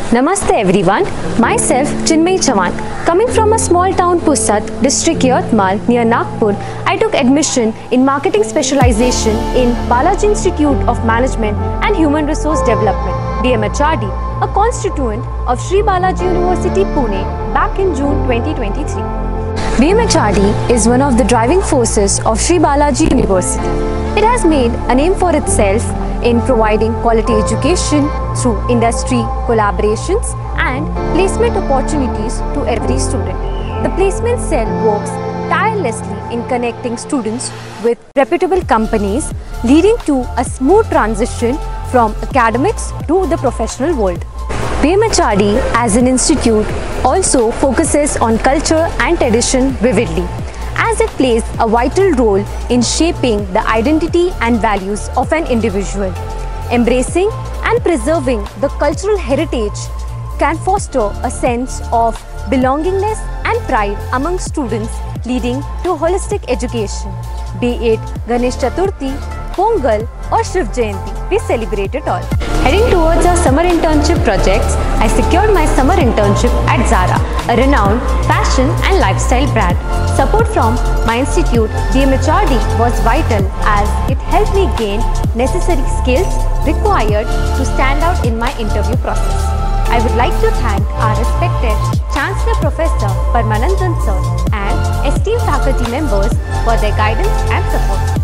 Namaste everyone, myself Chinmay Chavan. Coming from a small town Pusat, district Yatmal near Nagpur, I took admission in marketing specialization in Balaji Institute of Management and Human Resource Development, BMHRD, a constituent of Sri Balaji University Pune back in June 2023. BMHRD is one of the driving forces of Sri Balaji University. It has made a name for itself in providing quality education through industry collaborations and placement opportunities to every student. The placement cell works tirelessly in connecting students with reputable companies, leading to a smooth transition from academics to the professional world. BMHRD as an institute also focuses on culture and tradition vividly, as it plays a vital role in shaping the identity and values of an individual. Embracing and preserving the cultural heritage can foster a sense of belongingness and pride among students, leading to holistic education. Be it Ganesh Chaturthi, Pongal or Shiv Jayanti, we celebrate it all. Heading towards our summer internship projects, I secured my summer internship at Zara, a renowned fashion and lifestyle brand. Support from my institute, BMHRD, was vital as it helped me gain necessary skills required to stand out in my interview process. I would like to thank our respected Chancellor Professor Paramanandan Sir and esteemed faculty members for their guidance and support.